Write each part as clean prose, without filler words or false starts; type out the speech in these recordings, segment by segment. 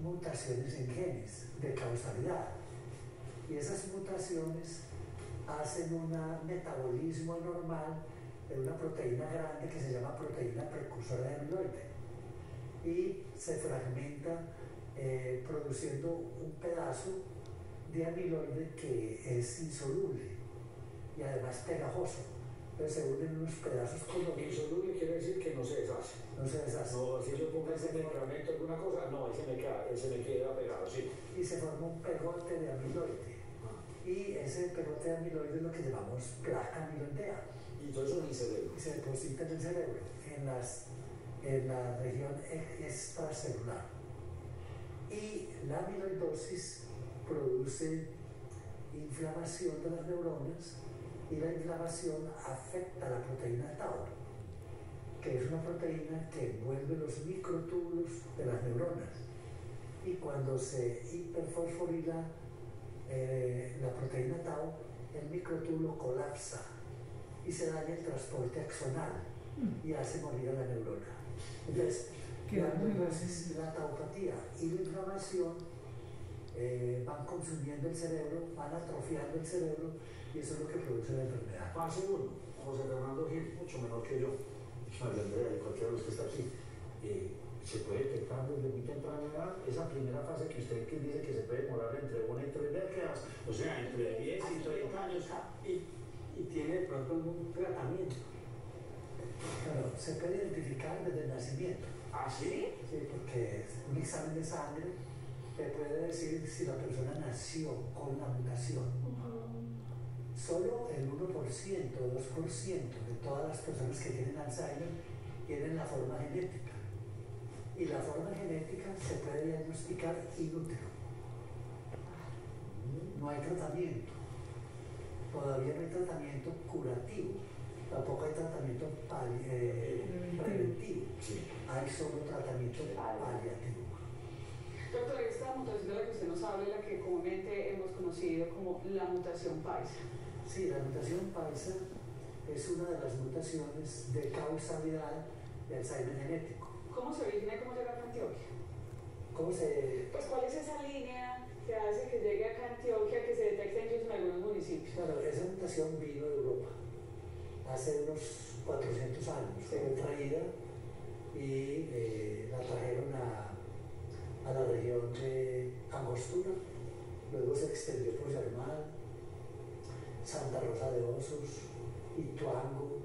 mutaciones en genes de causalidad. Y esas mutaciones hacen un metabolismo anormal de una proteína grande que se llama proteína precursora de amiloide. Y se fragmenta produciendo un pedazo de amiloide que es insoluble y además pegajoso. Entonces se unen unos pedazos coloridos. Insoluble quiere decir que no se deshace. No se deshace. No, si yo pongo ese medicamento alguna cosa, no, ese me queda pegado, sí. Y se forma un pegote de amiloide. Y ese pegote de amiloide es lo que llamamos placa amiloidea. Y todo eso en el cerebro. Y se deposita en el cerebro, en la región extracelular. Y la amiloidosis produce inflamación de las neuronas y la inflamación afecta a la proteína tau, que es una proteína que envuelve los microtúbulos de las neuronas. Y cuando se hiperfosforila la proteína tau, el microtúbulo colapsa y se daña el transporte axonal y hace morir a la neurona. Entonces, la amiloidosis, la taupatía y la inflamación van consumiendo el cerebro, van atrofiando el cerebro y eso es lo que produce la enfermedad. Fase 1, José Fernando Gil, mucho menor que yo, María Andrea y cualquiera de los que está aquí, se puede detectar desde muy temprana edad esa primera fase que usted dice que se puede demorar entre 1 y 3 décadas, o sea, entre 10 y 30 años. Y tiene de pronto un tratamiento. Claro, se puede identificar desde el nacimiento. ¿Ah, sí? Sí, porque un examen de sangre te puede decir si la persona nació con la mutación. Solo el 1% o 2% de todas las personas que tienen Alzheimer tienen la forma genética. Y la forma genética se puede diagnosticar in utero. No hay tratamiento. Todavía no hay tratamiento curativo. Tampoco hay tratamiento preventivo. Sí. Hay solo tratamiento paliativo. Doctor, esta mutación de la que usted nos habla es la que comúnmente hemos conocido como la mutación paisa. Sí, la mutación paisa es una de las mutaciones de causalidad de Alzheimer genético. ¿Cómo se origina y cómo llega acá a Antioquia? ¿Cómo se...? Pues, ¿cuál es esa línea que hace que llegue acá a Antioquia, que se detecta incluso en algunos municipios? Bueno, esa mutación vino de Europa hace unos 400 años. Fue traída y la trajeron a la región de Angostura, luego se extendió por Yarmada, Santa Rosa de Osos, Ituango,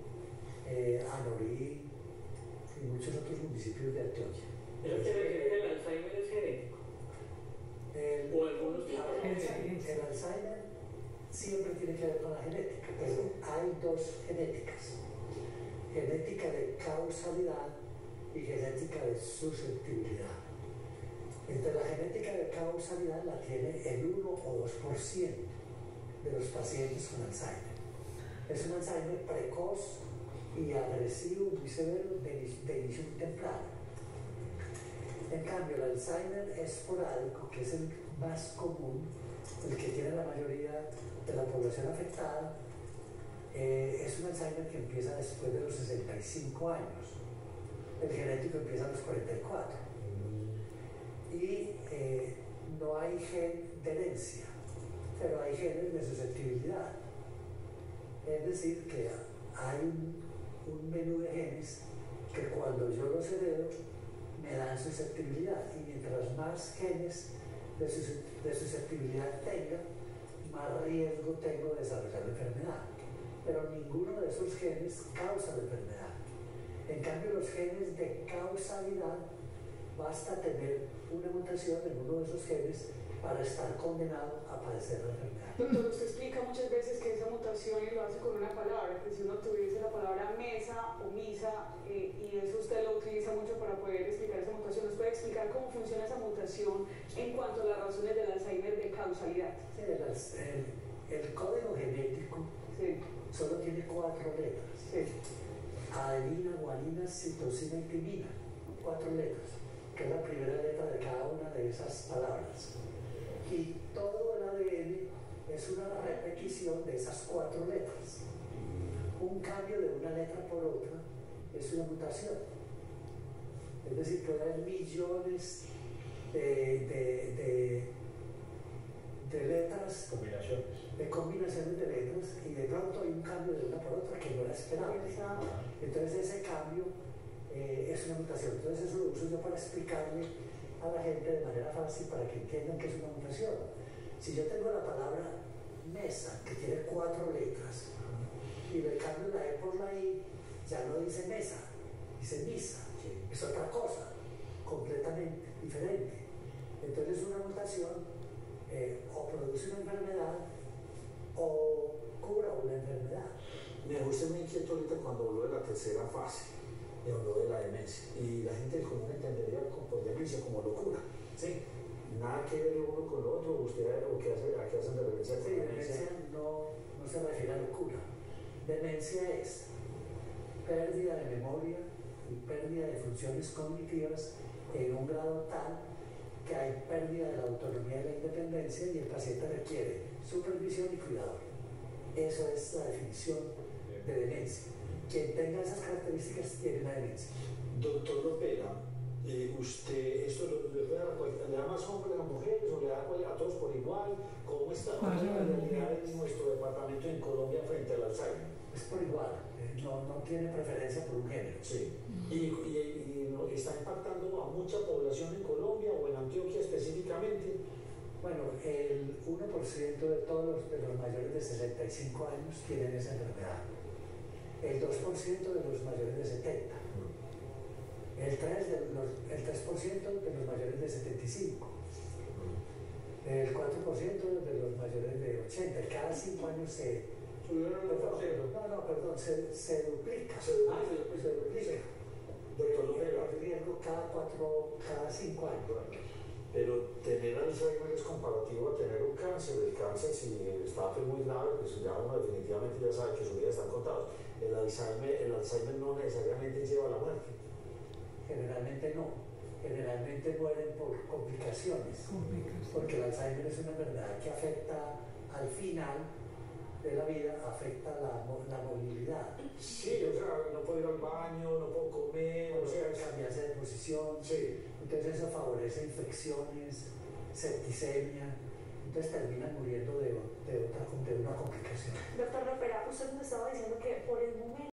Anorí y muchos otros municipios de Antioquia. ¿Pero quiere decir que el Alzheimer es genético? ¿O algunos tipos de genética? El Alzheimer siempre tiene que ver con la genética, pero hay dos genéticas: genética de causalidad y genética de susceptibilidad. Entre la genética de causalidad la tiene el 1 o 2% de los pacientes con Alzheimer. Es un Alzheimer precoz y agresivo, muy severo, de inicio muy temprano. En cambio, el Alzheimer esporádico, que es el más común, el que tiene la mayoría de la población afectada, es un Alzheimer que empieza después de los 65 años. El genético empieza a los 44. Y no hay gen de herencia, pero hay genes de susceptibilidad. Es decir, que hay un menú de genes que cuando yo los heredo me dan susceptibilidad, y mientras más genes de susceptibilidad tenga, más riesgo tengo de desarrollar la enfermedad. Pero ninguno de esos genes causa la enfermedad. En cambio, los genes de causalidad, basta tener una mutación en uno de esos genes para estar condenado a padecer la enfermedad. Doctor, usted explica muchas veces que esa mutación y lo hace con una palabra, que si uno tuviese la palabra mesa o misa, y eso usted lo utiliza mucho para poder explicar esa mutación, ¿nos puede explicar cómo funciona esa mutación en cuanto a las razones del Alzheimer de causalidad? Sí, el código genético solo tiene 4 letras. Adenina, guanina, citosina y timina. 4 letras, que es la primera letra de cada una de esas palabras. Y todo el ADN es una repetición de esas 4 letras. Un cambio de una letra por otra es una mutación. Es decir, puede haber millones de letras, Combinaciones. de combinaciones de letras, y de pronto hay un cambio de una por otra que no era esperable. Entonces ese cambio es una mutación. Entonces eso lo uso yo para explicarle a la gente de manera fácil para que entiendan que es una mutación. Si yo tengo la palabra mesa, que tiene 4 letras, y le cambio la E por la I, ya no dice mesa, dice misa. Es otra cosa, completamente diferente. Entonces una mutación o produce una enfermedad o cura una enfermedad. Me gusta muy inquieto ahorita cuando habló de la tercera fase, y habló de la demencia. Y la gente común entendería por demencia como locura. ¿Sí? Nada que ver uno con lo otro. ¿Usted o qué hace, a qué hacen referencia con Sí, la demencia no se refiere a locura. Demencia es pérdida de memoria y pérdida de funciones cognitivas en un grado tal que hay pérdida de la autonomía y la independencia y el paciente requiere supervisión y cuidado. Eso es la definición de demencia. Quien tenga esas características tiene una demencia. Doctor Lopera, ¿usted esto le da más hombres a mujeres o le da a todos por igual? ¿Cómo está la realidad en nuestro departamento en Colombia frente al Alzheimer? Es por igual, no tiene preferencia por un género. Sí. Y está impactando a mucha población en Colombia o en Antioquia específicamente. Bueno, el 1% de todos los mayores de 65 años tienen esa enfermedad. El 2% de los mayores de 70. El 3% de los mayores de 75. El 4% de los mayores de 80. Cada 5 años se duplica. Se duplica. Doctor Lopera, El riesgo cada 5 años. pero tener Alzheimer es comparativo a tener un cáncer. El cáncer, si está muy grave, pues ya uno definitivamente ya sabe que sus días están contados. El Alzheimer no necesariamente lleva a la muerte. Generalmente no. Generalmente mueren por complicaciones. Porque el Alzheimer es una enfermedad que afecta al final de la vida, afecta la movilidad. Sí, o sea, no puedo ir al baño, no puedo comer, O sea, cambiarse de posición. Sí. Entonces eso favorece infecciones, septicemia. Entonces terminan muriendo de una complicación. Doctor Lopera, usted nos estaba diciendo que por el momento